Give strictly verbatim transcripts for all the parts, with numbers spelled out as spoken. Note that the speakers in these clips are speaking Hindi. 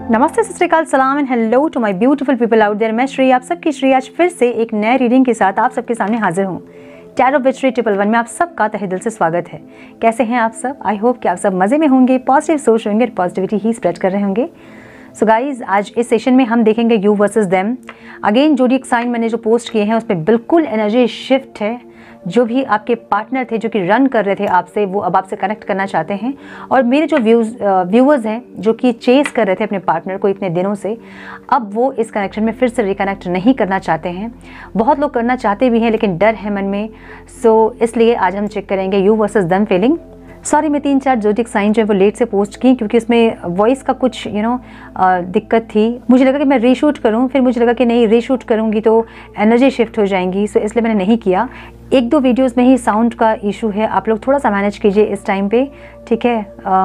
नमस्ते, सत श्री अकाल, सलाम and hello to my beautiful people out there. मैं श्री, आप सबकी श्री आज फिर से एक नए रीडिंग के साथ आप सबके सामने हाजिर हूँ। Tarot with Shri triple one में आप सबका तहे दिल से स्वागत है। कैसे हैं आप सब? आई होप कि आप सब मज़े में होंगे, पॉजिटिव सोच होंगे और पॉजिटिविटी ही स्प्रेड कर रहे होंगे। सो गाइज, आज इस सेशन में हम देखेंगे you versus them. Again zodiac sign मैंने जो पोस्ट किए हैं उस पर बिल्कुल एनर्जी शिफ्ट है। जो भी आपके पार्टनर थे जो कि रन कर रहे थे आपसे, वो अब आपसे कनेक्ट करना चाहते हैं। और मेरे जो व्यूज व्यूअर्स हैं जो कि चेस कर रहे थे अपने पार्टनर को इतने दिनों से, अब वो इस कनेक्शन में फिर से रिकनेक्ट नहीं करना चाहते हैं। बहुत लोग करना चाहते भी हैं लेकिन डर है मन में। सो इसलिए आज हम चेक करेंगे you versus them feeling. Sorry, मैं तीन चार ज़ोडिएक साइन जो है वो लेट से पोस्ट की क्योंकि इसमें वॉइस का कुछ यू नो दिक्कत थी। मुझे लगा कि मैं रीशूट करूं, फिर मुझे लगा कि नहीं, रीशूट करूंगी तो एनर्जी शिफ्ट हो जाएंगी। सो इसलिए मैंने नहीं किया। एक दो वीडियोस में ही साउंड का इशू है, आप लोग थोड़ा सा मैनेज कीजिए इस टाइम पे, ठीक है।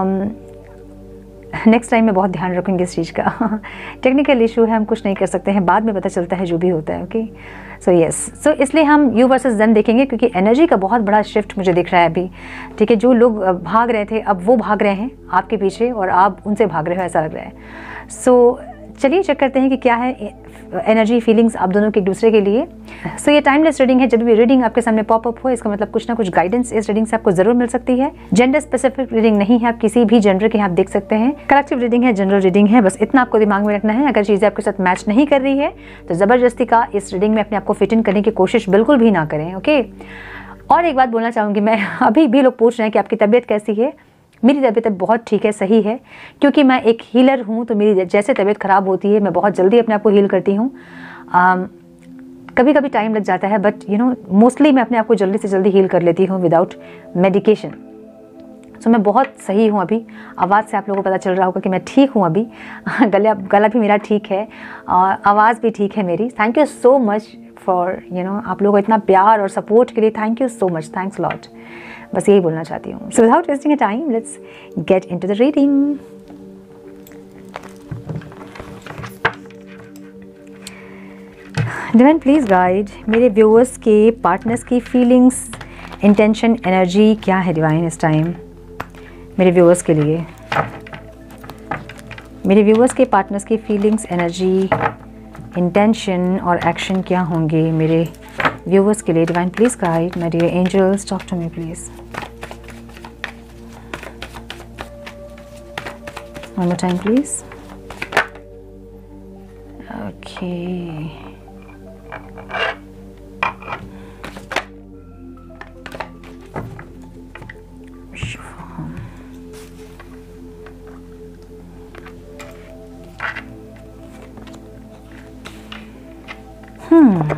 नेक्स्ट टाइम मैं बहुत ध्यान रखूँगी इस चीज़ का। टेक्निकल इशू है, हम कुछ नहीं कर सकते हैं, बाद में पता चलता है जो भी होता है। ओके, सो यस, सो इसलिए हम यू वर्सेस देम देखेंगे क्योंकि एनर्जी का बहुत बड़ा शिफ्ट मुझे दिख रहा है अभी, ठीक है। जो लोग भाग रहे थे अब वो भाग रहे हैं आपके पीछे और आप उनसे भाग रहे हो, ऐसा लग रहा है। सो चलिए चेक करते हैं कि क्या है एनर्जी फीलिंग्स आप दोनों के एक दूसरे के लिए। सो so, ये टाइमलेस रीडिंग है। जब भी रीडिंग आपके सामने पॉप अप हो इसका मतलब कुछ ना कुछ गाइडेंस इस रीडिंग से आपको जरूर मिल सकती है। जेंडर स्पेसिफिक रीडिंग नहीं है, आप किसी भी जेंडर के आप देख सकते हैं। कलेक्टिव रीडिंग है, जनरल रीडिंग है, बस इतना आपको दिमाग में रखना है। अगर चीज़ें आपके साथ मैच नहीं कर रही है तो ज़बरदस्ती का इस रीडिंग में अपने आप को फिट इन करने की कोशिश बिल्कुल भी ना करें। ओके, और एक बात बोलना चाहूँगी मैं, अभी भी लोग पूछ रहे हैं कि आपकी तबीयत कैसी है। मेरी तबीयत बहुत ठीक है, सही है, क्योंकि मैं एक हीलर हूँ। तो मेरी जैसे तबीयत ख़राब होती है मैं बहुत जल्दी अपने आप को हील करती हूँ। कभी कभी टाइम लग जाता है बट यू नो मोस्टली मैं अपने आप को जल्दी से जल्दी हील कर लेती हूँ विदाउट मेडिकेशन। सो मैं बहुत सही हूँ अभी। आवाज़ से आप लोगों को पता चल रहा होगा कि मैं ठीक हूँ अभी। गला गला भी मेरा ठीक है और आवाज़ भी ठीक है मेरी। Thank you so much for you know आप लोगों को इतना प्यार और सपोर्ट के लिए thank you so much, thanks lot. बस यही बोलना चाहती हूँ। So without wasting a time let's get into the reading. Divine please guide मेरे व्यूअर्स के पार्टनर्स की फीलिंग्स, इंटेंशन, एनर्जी क्या है डिवाइन इस टाइम मेरे व्यूअर्स के लिए। मेरे व्यूअर्स के पार्टनर्स की फीलिंग्स, एनर्जी, इंटेंशन और एक्शन क्या होंगे मेरे व्यूअर्स के लिए। Divine please guide my dear angels, talk to me please. One more time please. Okay, Hmm.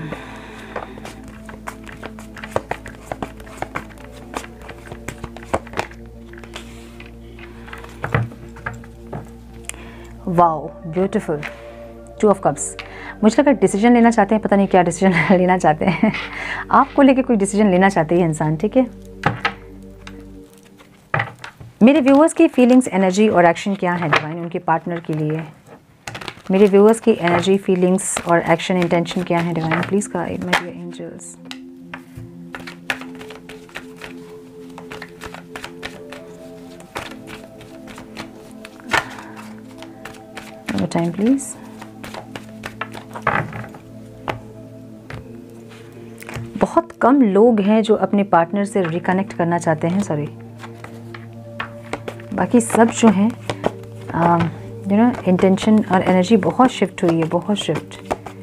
Wow, beautiful, two of cups. मुझे लगा डिसीजन लेना चाहते हैं, पता नहीं क्या डिसीजन लेना चाहते हैं। आपको लेके कोई डिसीजन लेना चाहते हैं इंसान, ठीक है। मेरे व्यूअर्स की फीलिंग्स, एनर्जी और एक्शन क्या है डिवाइन उनके पार्टनर के लिए। मेरे व्यूअर्स की एनर्जी, फीलिंग्स और एक्शन, इंटेंशन क्या है divine please guide my dear angels. One time please. बहुत कम लोग हैं जो अपने पार्टनर से रिकनेक्ट करना चाहते हैं, सॉरी। बाकी सब जो हैं यू नो इंटेंशन और एनर्जी बहुत शिफ्ट हुई है, बहुत शिफ्ट।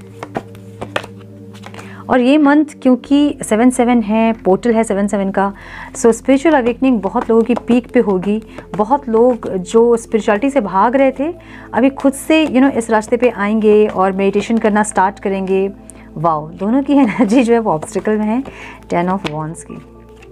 और ये मंथ क्योंकि सेवन सेवन है, पोर्टल है सेवन सेवन का, सो स्पिरिचुअल अवेकनिंग बहुत लोगों की पीक पे होगी। बहुत लोग जो स्पिरिचुअलिटी से भाग रहे थे अभी खुद से यू नो इस रास्ते पे आएंगे और मेडिटेशन करना स्टार्ट करेंगे। वाओ, दोनों की एनर्जी जो है वो ऑब्स्टिकल में है, टेन ऑफ वॉन्ड्स की।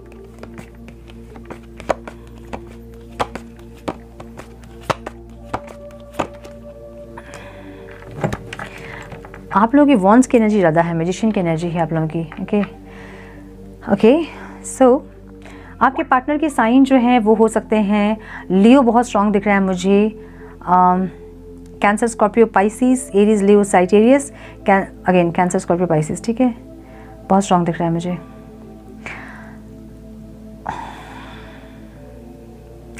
आप लोगों की वॉन्ड्स की एनर्जी ज़्यादा है, मैजिशियन की एनर्जी है आप लोगों की। ओके ओके, सो आपके पार्टनर के साइन जो हैं वो हो सकते हैं लियो, बहुत स्ट्रांग दिख रहा है मुझे। Cancer, Scorpio, Pisces, Aries, Leo, Sagittarius, again Cancer, Scorpio, Pisces, ठीक है, बहुत स्ट्रांग दिख रहा है मुझे। सो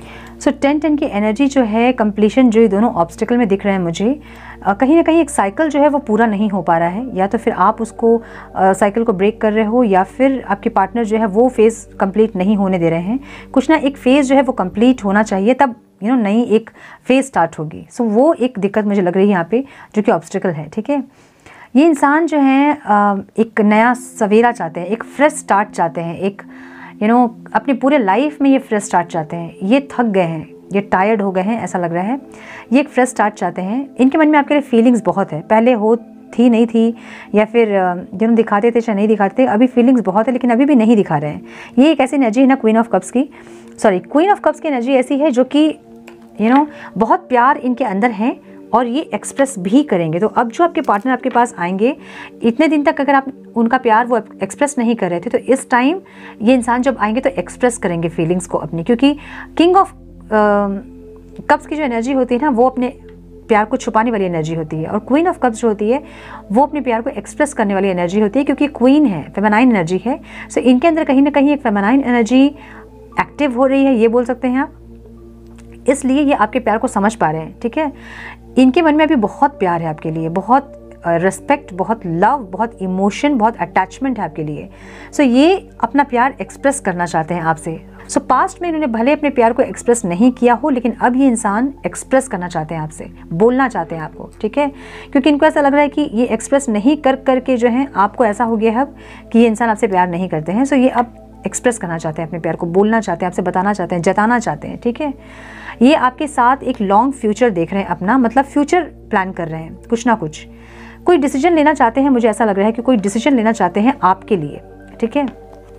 सो टेन टेन की एनर्जी जो है, कंप्लीशन जो ये दोनों ऑब्स्टिकल में दिख रहे हैं मुझे, कहीं ना कहीं एक साइकिल जो है वो पूरा नहीं हो पा रहा है, या तो फिर आप उसको साइकिल को ब्रेक कर रहे हो, या फिर आपके पार्टनर जो है वो फेज़ कंप्लीट नहीं होने दे रहे हैं। कुछ ना एक फ़ेज़ जो है वो कंप्लीट होना चाहिए, तब यू नो नई एक फ़ेज़ स्टार्ट होगी। सो so, वो एक दिक्कत मुझे लग रही है यहाँ पे, जो कि ऑब्स्टिकल है। ठीक है, ये इंसान जो है एक नया सवेरा चाहते हैं, एक फ्रेश स्टार्ट चाहते हैं, एक यू you नो know, अपने पूरे लाइफ में ये फ्रेश स्टार्ट चाहते हैं। ये थक गए हैं, ये टायर्ड हो गए हैं, ऐसा लग रहा है। ये एक फ्रेश स्टार्ट चाहते हैं। इनके मन में आपके लिए फीलिंग्स बहुत है, पहले हो थी नहीं थी, या फिर जिन्होंने दिखाते थे चाहे नहीं दिखाते, अभी फीलिंग्स बहुत है लेकिन अभी भी नहीं दिखा रहे हैं। ये एक ऐसी एनर्जी है ना क्वीन ऑफ कप्स की, सॉरी क्वीन ऑफ कप्स की एनर्जी ऐसी है जो कि यू नो बहुत प्यार इनके अंदर है और ये एक्सप्रेस भी करेंगे। तो अब जो आपके पार्टनर आपके पास आएंगे, इतने दिन तक अगर आप उनका प्यार वो एक्सप्रेस नहीं कर रहे थे, तो इस टाइम ये इंसान जब आएंगे तो एक्सप्रेस करेंगे फीलिंग्स को अपनी, क्योंकि किंग ऑफ कप्स की जो एनर्जी होती है ना, वो अपने प्यार को छुपाने वाली एनर्जी होती है, और क्वीन ऑफ कप्स जो होती है वो अपने प्यार को एक्सप्रेस करने वाली एनर्जी होती है, क्योंकि क्वीन है, फेमिनाइन एनर्जी है। सो इनके अंदर कहीं ना कहीं एक फेमिनाइन एनर्जी एक्टिव हो रही है, ये बोल सकते हैं आप, इसलिए ये आपके प्यार को समझ पा रहे हैं। ठीक है, इनके मन में अभी बहुत प्यार है आपके लिए, बहुत रिस्पेक्ट, बहुत लव, बहुत इमोशन, बहुत अटैचमेंट है आपके लिए। सो so, ये अपना प्यार एक्सप्रेस करना चाहते हैं आपसे। सो so, पास्ट में इन्होंने भले अपने प्यार को एक्सप्रेस नहीं किया हो, लेकिन अब ये इंसान एक्सप्रेस करना चाहते हैं आपसे, बोलना चाहते हैं आपको। ठीक है, क्योंकि इनको ऐसा लग रहा है कि ये एक्सप्रेस नहीं कर करके जो है आपको ऐसा हो गया है अब कि ये इंसान आपसे प्यार नहीं करते हैं। सो so, ये अब एक्सप्रेस करना चाहते हैं अपने प्यार को, बोलना चाहते हैं, आपसे बताना चाहते हैं, जताना चाहते हैं। ठीक है, ये आपके साथ एक लॉन्ग फ्यूचर देख रहे हैं अपना, मतलब फ्यूचर प्लान कर रहे हैं, कुछ ना कुछ कोई डिसीजन लेना चाहते हैं। मुझे ऐसा लग रहा है कि कोई डिसीजन लेना चाहते हैं आपके लिए। ठीक है,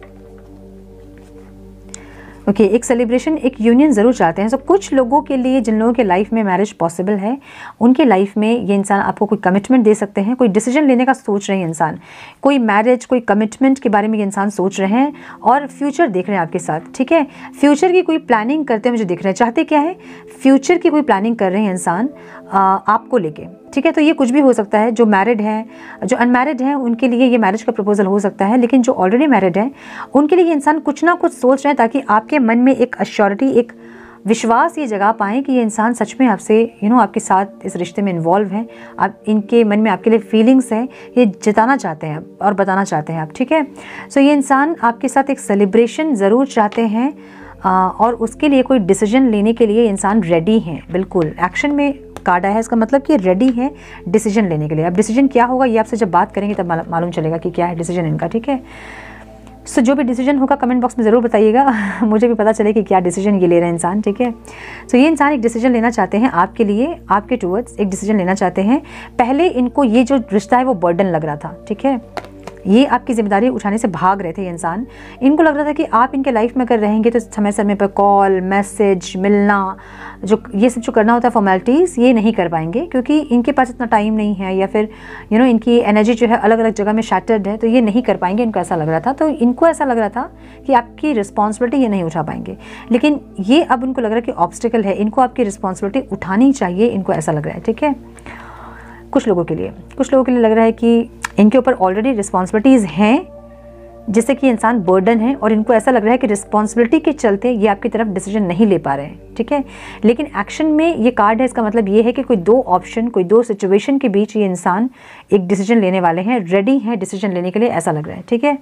ओके okay, एक सेलिब्रेशन, एक यूनियन ज़रूर चाहते हैं। सो so, कुछ लोगों के लिए, जिन लोगों के लाइफ में मैरिज पॉसिबल है, उनके लाइफ में ये इंसान आपको कोई कमिटमेंट दे सकते हैं, कोई डिसीजन लेने का सोच रहे हैं इंसान, कोई मैरिज, कोई कमिटमेंट के बारे में ये इंसान सोच रहे हैं और फ्यूचर देख रहे हैं आपके साथ। ठीक है, फ्यूचर की कोई प्लानिंग करते हैं मुझे दिख रहे हैं। चाहते क्या है, फ्यूचर की कोई प्लानिंग कर रहे हैं इंसान आपको लेके। ठीक है, तो ये कुछ भी हो सकता है। जो मैरिड हैं, जो अनमैरिड हैं, उनके लिए ये मैरिज का प्रपोजल हो सकता है, लेकिन जो ऑलरेडी मैरिड हैं उनके लिए ये इंसान कुछ ना कुछ सोच रहे हैं, ताकि आपके मन में एक अश्योरिटी, एक विश्वास ये जगा पाएँ कि ये इंसान सच में आपसे यू नो आपके साथ इस रिश्ते में इन्वॉल्व हैं। आप इनके मन में आपके लिए फीलिंग्स हैं, ये जताना चाहते हैं और बताना चाहते हैं आप। ठीक है, सो ये इंसान आपके साथ एक सेलिब्रेशन ज़रूर चाहते हैं, और उसके लिए कोई डिसीजन लेने के लिए इंसान रेडी हैं, बिल्कुल एक्शन में कार्ड आया है, इसका मतलब कि रेडी है डिसीजन लेने के लिए। अब डिसीजन क्या होगा ये आपसे जब बात करेंगे तब मालूम चलेगा कि क्या है डिसीजन इनका। ठीक है, सो so, जो भी डिसीजन होगा कमेंट बॉक्स में ज़रूर बताइएगा, मुझे भी पता चले कि क्या डिसीजन ये ले रहे हैं इंसान। ठीक है, सो so, ये इंसान एक डिसीजन लेना चाहते हैं आपके लिए, आपके टूवर्ड्स एक डिसीजन लेना चाहते हैं। पहले इनको ये जो रिश्ता है वो बर्डन लग रहा था। ठीक है, ये आपकी जिम्मेदारी उठाने से भाग रहे थे ये इंसान। इनको लग रहा था कि आप इनके लाइफ में अगर रहेंगे तो समय समय पर कॉल, मैसेज, मिलना, जो ये सब जो करना होता है फॉर्मेलिटीज़, ये नहीं कर पाएंगे, क्योंकि इनके पास इतना टाइम नहीं है, या फिर यू नो इनकी एनर्जी जो है अलग अलग जगह में शैटर्ड है, तो ये नहीं कर पाएंगे। इनको ऐसा लग रहा था, तो इनको ऐसा लग रहा था कि आपकी रिस्पॉन्सिबिलिटी ये नहीं उठा पाएंगे, लेकिन ये अब उनको लग रहा है कि ऑब्स्टिकल है, इनको आपकी रिस्पॉन्सिबिलिटी उठानी चाहिए, इनको ऐसा लग रहा है। ठीक है, कुछ लोगों के लिए कुछ लोगों के लिए लग रहा है कि इनके ऊपर ऑलरेडी रिस्पॉन्सिबिलिटीज़ हैं, जिससे कि इंसान बर्डन है, और इनको ऐसा लग रहा है कि रिस्पॉन्सिबिलिटी के चलते ये आपकी तरफ डिसीजन नहीं ले पा रहे हैं। ठीक है, लेकिन एक्शन में ये कार्ड है, इसका मतलब ये है कि कोई दो ऑप्शन, कोई दो सिचुएशन के बीच ये इंसान एक डिसीजन लेने वाले हैं, रेडी हैं डिसीजन लेने के लिए, ऐसा लग रहा है। ठीक है,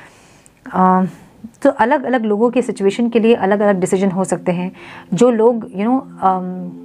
आ, तो अलग अलग लोगों के सिचुएशन के लिए अलग अलग डिसीजन हो सकते हैं। जो लोग यू नो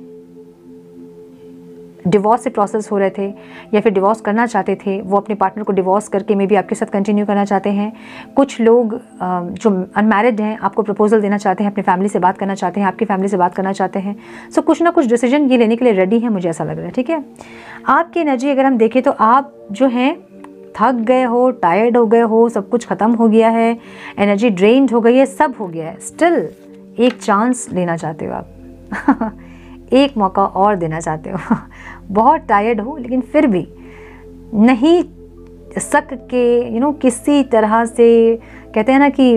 डिवोर्स से प्रोसेस हो रहे थे या फिर डिवोर्स करना चाहते थे, वो अपने पार्टनर को डिवोर्स करके मे बी आपके साथ कंटिन्यू करना चाहते हैं। कुछ लोग जो अनमैरिड हैं आपको प्रपोजल देना चाहते हैं, अपनी फैमिली से बात करना चाहते हैं, आपकी फैमिली से बात करना चाहते हैं। सो कुछ ना कुछ डिसीजन ये लेने के लिए रेडी है, मुझे ऐसा लग रहा है। ठीक है, आपकी एनर्जी अगर हम देखें तो आप जो हैं थक गए हो, टायर्ड हो गए हो, सब कुछ ख़त्म हो गया है, एनर्जी ड्रेन्ड हो गई है, सब हो गया है, स्टिल एक चांस लेना चाहते हो आप एक मौका और देना चाहते हो। बहुत टायर्ड हो, लेकिन फिर भी नहीं सक के यू नो किसी तरह से, कहते हैं ना कि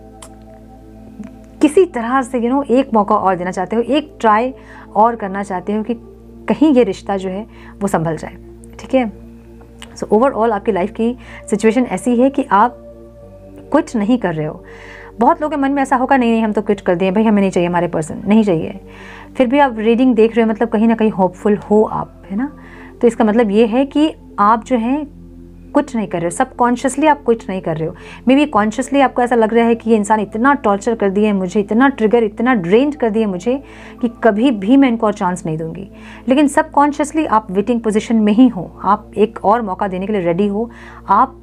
किसी तरह से यू नो एक मौका और देना चाहते हो, एक ट्राई और करना चाहते हो कि कहीं ये रिश्ता जो है वो संभल जाए। ठीक है, सो ओवरऑल आपकी लाइफ की सिचुएशन ऐसी है कि आप क्विट नहीं कर रहे हो, बहुत लोगों के मन में ऐसा होगा, नहीं नहीं हम तो क्विट कर दिए भाई, हमें नहीं चाहिए हमारे पर्सन, नहीं चाहिए। फिर भी आप रीडिंग देख रहे हो, मतलब कहीं ना कहीं होपफुल हो आप, है ना। तो इसका मतलब ये है कि आप जो है कुछ नहीं कर रहे हो, सबकॉन्शियसली आप कुछ नहीं कर रहे हो। मे बी कॉन्शियसली आपको ऐसा लग रहा है कि ये इंसान इतना टॉर्चर कर दिए मुझे, इतना ट्रिगर, इतना ड्रेन कर दिए मुझे कि कभी भी मैं इनको और चांस नहीं दूंगी। लेकिन सबकॉन्शियसली आप वेटिंग पोजीशन में ही हो, आप एक और मौका देने के लिए रेडी हो, आप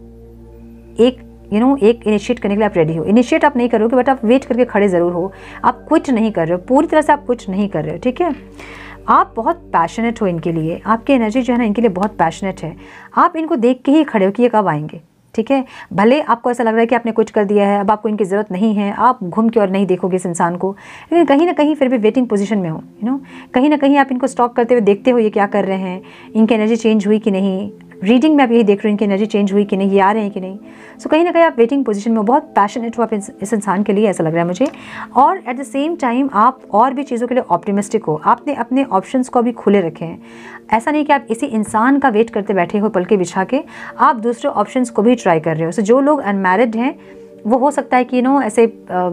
एक यू you नो know, एक इनिशिएट करने के लिए आप रेडी हो। इनिशिएट आप नहीं करोगे बट आप वेट करके खड़े ज़रूर हो। आप क्विट नहीं कर रहे हो, पूरी तरह से आप कुछ नहीं कर रहे हो, ठीक है। आप बहुत पैशनेट हो इनके लिए, आपकी एनर्जी जो है ना इनके लिए बहुत पैशनेट है। आप इनको देख के ही खड़े हो कि ये कब आएंगे, ठीक है। भले आपको ऐसा लग रहा है कि आपने कुछ कर दिया है, अब आपको इनकी ज़रूरत नहीं है, आप घूम के और नहीं देखोगे इस इंसान को, लेकिन कहीं ना कहीं फिर भी वेटिंग पोजीशन में हो, यू नो। कहीं ना कहीं आप इनको स्टॉक करते हुए देखते हो ये क्या कर रहे हैं, इनकी एनर्जी चेंज हुई कि नहीं। रीडिंग में आप यही देख रहे हो इनकी एनर्जी चेंज हुई कि नहीं, ये आ रहे हैं कि नहीं। सो so, कहीं ना कहीं आप वेटिंग पोजीशन में बहुत पैशनेट हो आप इस, इस इंसान के लिए, ऐसा लग रहा है मुझे। और एट द सेम टाइम आप और भी चीज़ों के लिए ऑप्टिमिस्टिक हो, आपने अपने ऑप्शंस को अभी खुले रखे हैं। ऐसा नहीं कि आप इसी इंसान का वेट करते बैठे हो पल के बिछा के, आप दूसरे ऑप्शंस को भी ट्राई कर रहे हो। सो so, जो लोग अनमैरिड हैं वो हो सकता है कि यू नो ऐसे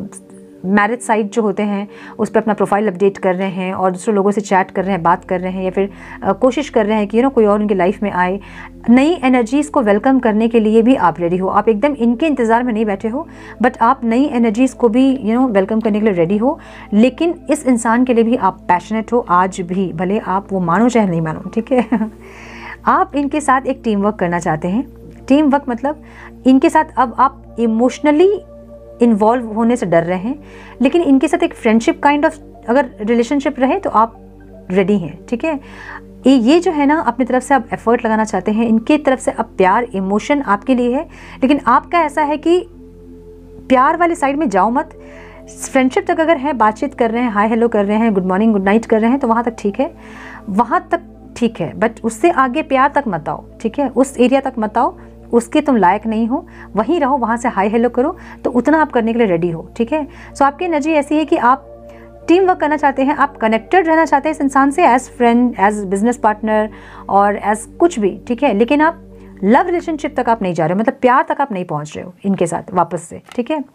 मैरिज साइट जो होते हैं उस पर अपना प्रोफाइल अपडेट कर रहे हैं और दूसरे लोगों से चैट कर रहे हैं, बात कर रहे हैं, या फिर आ, कोशिश कर रहे हैं कि यू नो कोई और उनकी लाइफ में आए। नई एनर्जीज़ को वेलकम करने के लिए भी आप रेडी हो। आप एकदम इनके इंतज़ार में नहीं बैठे हो, बट आप नई एनर्जीज़ को भी यू नो वेलकम करने के लिए रेडी हो। लेकिन इस इंसान के लिए भी आप पैशनेट हो आज भी, भले आप वो मानो चाहे नहीं मानो, ठीक है। आप इनके साथ एक टीम वर्क करना चाहते हैं। टीम वर्क मतलब इनके साथ अब आप इमोशनली इन्वॉल्व होने से डर रहे हैं, लेकिन इनके साथ एक फ्रेंडशिप काइंड ऑफ अगर रिलेशनशिप रहे तो आप रेडी हैं, ठीक है। ये जो है ना अपनी तरफ से आप एफर्ट लगाना चाहते हैं, इनके तरफ से अब प्यार इमोशन आपके लिए है। लेकिन आपका ऐसा है कि प्यार वाली साइड में जाओ मत। फ्रेंडशिप तक अगर है, बातचीत कर रहे हैं, हाय हेलो कर रहे हैं, गुड मॉर्निंग गुड नाइट कर रहे हैं, तो वहाँ तक ठीक है, वहाँ तक ठीक है। बट उससे आगे प्यार तक मत आओ, ठीक है। उस एरिया तक मत आओ, उसके तुम लायक नहीं हो, वहीं रहो, वहाँ से हाय हेलो करो, तो उतना आप करने के लिए रेडी हो, ठीक है। सो आपकी एनर्जी ऐसी है कि आप टीम वर्क करना चाहते हैं, आप कनेक्टेड रहना चाहते हैं इस इंसान से as friend, as business partner और एज कुछ भी, ठीक है। लेकिन आप लव रिलेशनशिप तक आप नहीं जा रहे हो, मतलब प्यार तक आप नहीं पहुँच रहे हो इनके साथ वापस से, ठीक है।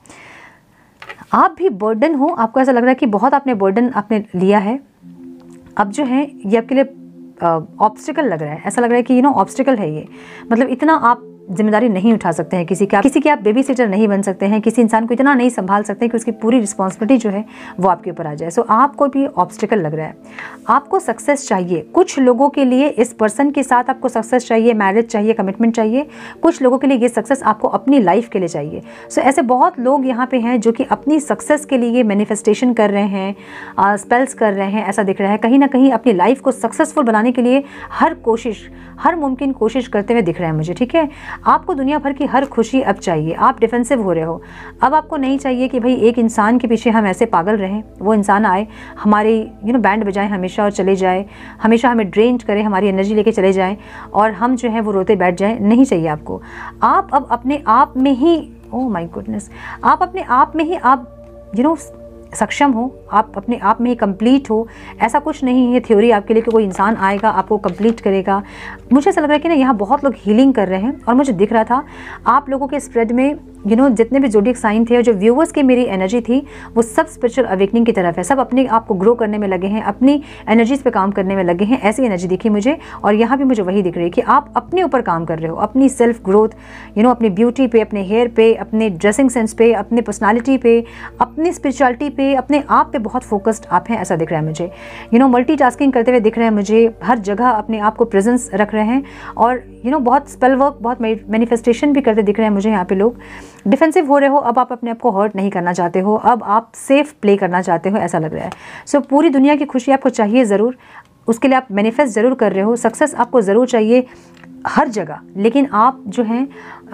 आप भी बर्डन हो, आपको ऐसा लग रहा है कि बहुत आपने बर्डन आपने लिया है। अब जो है ये आपके लिए ऑब्स्टिकल लग रहा है, ऐसा लग रहा है कि यू नो ऑब्स्टिकल है ये, मतलब इतना आप जिम्मेदारी नहीं उठा सकते हैं किसी का, किसी के आप बेबी सिटर नहीं बन सकते हैं, किसी इंसान को इतना नहीं संभाल सकते हैं कि उसकी पूरी रिस्पॉन्सिबिलिटी जो है वो आपके ऊपर आ जाए। सो आपको भी ऑब्स्टिकल लग रहा है। आपको सक्सेस चाहिए, कुछ लोगों के लिए इस पर्सन के साथ आपको सक्सेस चाहिए, मैरिज चाहिए, कमिटमेंट चाहिए। कुछ लोगों के लिए ये सक्सेस आपको अपनी लाइफ के लिए चाहिए। सो ऐसे बहुत लोग यहाँ पे हैं जो कि अपनी सक्सेस के लिए मैनिफेस्टेशन कर रहे हैं, स्पेल्स कर रहे हैं, ऐसा दिख रहा है। कहीं ना कहीं अपनी लाइफ को सक्सेसफुल बनाने के लिए हर कोशिश, हर मुमकिन कोशिश करते हुए दिख रहे हैं मुझे, ठीक है। आपको दुनिया भर की हर खुशी अब चाहिए, आप डिफेंसिव हो रहे हो। अब आपको नहीं चाहिए कि भाई एक इंसान के पीछे हम ऐसे पागल रहें, वो इंसान आए हमारे यू नो बैंड बजाए हमेशा और चले जाए, हमेशा हमें ड्रेन करे, हमारी एनर्जी लेके चले जाए और हम जो है वो रोते बैठ जाए। नहीं चाहिए आपको। आप अब अपने आप में ही, ओह माय गुडनेस, आप अपने आप में ही आप यू नो सक्षम हो, आप अपने आप में ही कंप्लीट हो। ऐसा कुछ नहीं है थ्योरी आपके लिए कि कोई इंसान आएगा आपको कंप्लीट करेगा। मुझे ऐसा लग रहा है कि ना यहाँ बहुत लोग हीलिंग कर रहे हैं और मुझे दिख रहा था आप लोगों के स्प्रेड में यू नो जितने भी जोडिक साइन थे और जो व्यूवर्स की मेरी एनर्जी थी वो सब स्पिरिचुअल अवेकनिंग की तरफ है। सब अपने आप को ग्रो करने में लगे हैं, अपनी एनर्जीज पे काम करने में लगे हैं। ऐसी एनर्जी दिखी मुझे और यहाँ भी मुझे वही दिख रही है कि आप अपने ऊपर काम कर रहे हो, अपनी सेल्फ ग्रोथ, यू नो अपनी ब्यूटी पे, अपने हेयर पे, अपने ड्रेसिंग सेंस पे, अपने पर्सनालिटी पे, अपनी स्पिरिचुअलिटी पे, अपने आप पे बहुत फोकस्ड आप हैं, ऐसा दिख रहा है मुझे। यू नो मल्टीटास्किंग करते हुए दिख रहे हैं मुझे, हर जगह अपने आप को प्रेजेंस रख रहे हैं और यू नो बहुत स्पेल वर्क, बहुत मैनिफेस्टेशन भी करते दिख रहे हैं मुझे यहाँ पे लोग। डिफेंसिव हो रहे हो, अब आप अपने आप को हर्ट नहीं करना चाहते हो, अब आप सेफ प्ले करना चाहते हो, ऐसा लग रहा है। सो so, पूरी दुनिया की खुशी आपको चाहिए ज़रूर, उसके लिए आप मैनिफेस्ट ज़रूर कर रहे हो, सक्सेस आपको ज़रूर चाहिए हर जगह, लेकिन आप जो हैं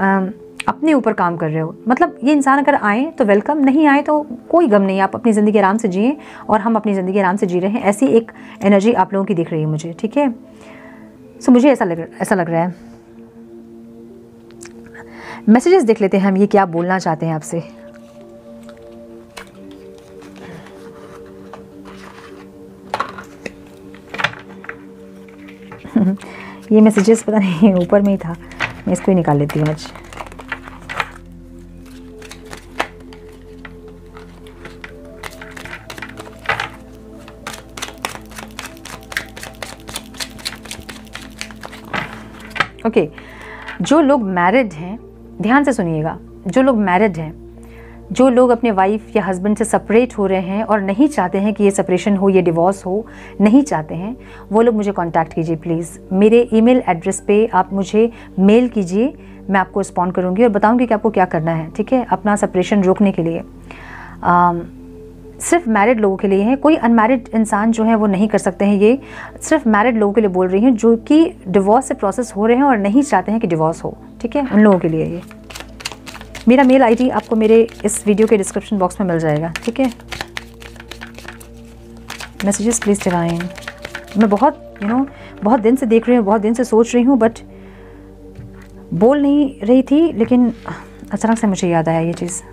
अपने ऊपर काम कर रहे हो। मतलब ये इंसान अगर आए तो वेलकम, नहीं आए तो कोई गम नहीं, आप अपनी ज़िंदगी आराम से जिए और हम अपनी ज़िंदगी आराम से जी रहे हैं। ऐसी एक एनर्जी आप लोगों की दिख रही है मुझे, ठीक है। सो so, मुझे ऐसा लग ऐसा लग रहा है। मैसेजेस देख लेते हैं हम, ये क्या बोलना चाहते हैं आपसे। ये मैसेजेस पता नहीं ऊपर में ही था, मैं इसको ही निकाल लेती हूँ आज। ओके, जो लोग मैरिड हैं ध्यान से सुनिएगा, जो लोग मैरिड हैं, जो लोग अपने वाइफ या हस्बैंड से सेपरेट हो रहे हैं और नहीं चाहते हैं कि ये सेपरेशन हो, ये डिवोर्स हो, नहीं चाहते हैं, वो लोग मुझे कांटेक्ट कीजिए प्लीज़। मेरे ईमेल एड्रेस पे आप मुझे मेल कीजिए, मैं आपको रिस्पॉन्ड करूँगी और बताऊँगी कि आपको क्या करना है, ठीक है, अपना सेपरेशन रोकने के लिए। आ, सिर्फ मैरिड लोगों के लिए है, कोई अनमैरिड इंसान जो है वो नहीं कर सकते हैं। ये सिर्फ मैरिड लोगों के लिए बोल रही हूँ जो कि डिवोर्स से प्रोसेस हो रहे हैं और नहीं चाहते हैं कि डिवोर्स हो, ठीक है, उन लोगों के लिए ये। मेरा मेल आईडी आपको मेरे इस वीडियो के डिस्क्रिप्शन बॉक्स में मिल जाएगा, ठीक है। मैसेजेस प्लीज़ डिवाइन, मैं बहुत यू you नो know, बहुत दिन से देख रही हूँ, बहुत दिन से सोच रही हूँ, बट बोल नहीं रही थी, लेकिन अचानक से मुझे याद आया ये चीज़।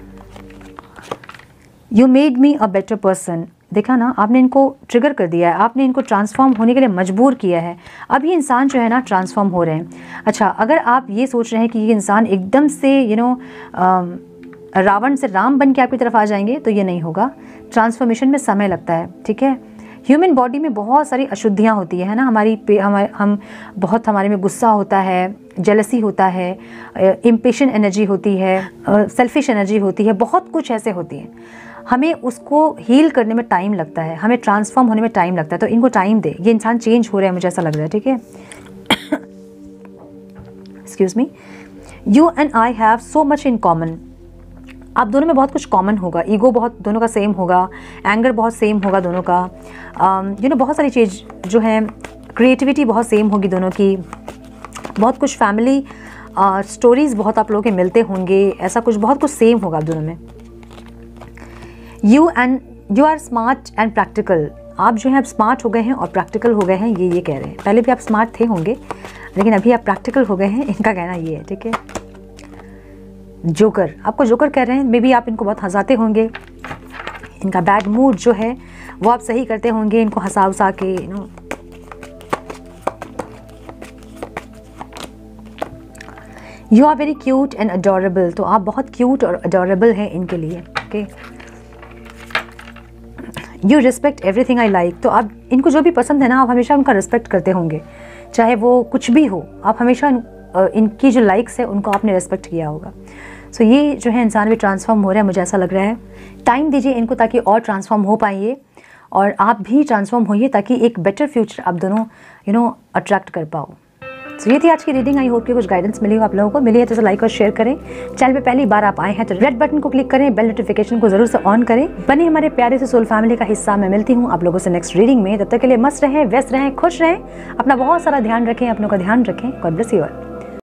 You made me a better person, देखा ना, आपने इनको ट्रिगर कर दिया है, आपने इनको ट्रांसफॉर्म होने के लिए मजबूर किया है। अब ये इंसान जो है ना ट्रांसफॉर्म हो रहे हैं। अच्छा, अगर आप ये सोच रहे हैं कि ये इंसान एकदम से यू नो रावण से राम बन के आपकी तरफ आ जाएंगे, तो ये नहीं होगा। ट्रांसफॉर्मेशन में समय लगता है, ठीक है। ह्यूमन बॉडी में बहुत सारी अशुद्धियाँ होती है ना, हमारी हमारे हम बहुत हमारे में गुस्सा होता है, जेलसी होता है, इम्पेशेंट एनर्जी होती है, सेल्फिश एनर्जी होती है, बहुत कुछ ऐसे होती है। हमें उसको हील करने में टाइम लगता है, हमें ट्रांसफॉर्म होने में टाइम लगता है। तो इनको टाइम दे, ये इंसान चेंज हो रहा है, मुझे ऐसा लग रहा है, ठीक है। Excuse me. You and I have so much in common, आप दोनों में बहुत कुछ कॉमन होगा। ईगो बहुत दोनों का सेम होगा, एंगर बहुत सेम होगा दोनों का, यू नो बहुत सारी चीज़ जो है, क्रिएटिविटी बहुत सेम होगी दोनों की, बहुत कुछ फैमिली स्टोरीज बहुत आप लोगों के मिलते होंगे, ऐसा कुछ बहुत कुछ सेम होगा आप दोनों में। You and you are smart and practical, आप जो है स्मार्ट हो गए हैं और प्रैक्टिकल हो गए हैं, ये ये कह रहे हैं। पहले भी आप स्मार्ट थे होंगे, लेकिन अभी आप प्रैक्टिकल हो गए हैं, इनका कहना ये है, ठीक है। जोकर, आपको जोकर कह रहे हैं, मे बी आप इनको बहुत हंसाते होंगे, इनका बैड मूड जो है वो आप सही करते होंगे, इनको हंसा उसा के, you know. You are very cute and adorable, तो आप बहुत क्यूट और अडोरेबल हैं इनके लिए, okay. You respect everything I like, तो आप इनको जो भी पसंद है ना, आप हमेशा उनका रिस्पेक्ट करते होंगे, चाहे वो कुछ भी हो, आप हमेशा इनकी जो लाइक्स है उनको आपने रिस्पेक्ट किया होगा। सो so, ये जो है इंसान भी ट्रांसफॉर्म हो रहा है, मुझे ऐसा लग रहा है। टाइम दीजिए इनको ताकि और ट्रांसफॉर्म हो पाइए, और आप भी ट्रांसफॉर्म होइए ताकि एक बेटर फ्यूचर आप दोनों यू नो अट्रैक्ट कर पाओ। सो so, ये थी आज की रीडिंग। आई होप कि कुछ गाइडेंस मिली हो आप लोगों को। मिली है तो लाइक और शेयर करें। चैनल पे पहली बार आप आए हैं तो रेड बटन को क्लिक करें, बेल नोटिफिकेशन को जरूर से ऑन करें। बने हमारे प्यारे से सोल फैमिली का हिस्सा। मैं मिलती हूँ आप लोगों से नेक्स्ट रीडिंग में। तब तक के लिए मस्त रहें, व्यस्त रहें, खुश रहें, अपना बहुत सारा ध्यान रखें, अपनों का ध्यान रखें। God bless you all.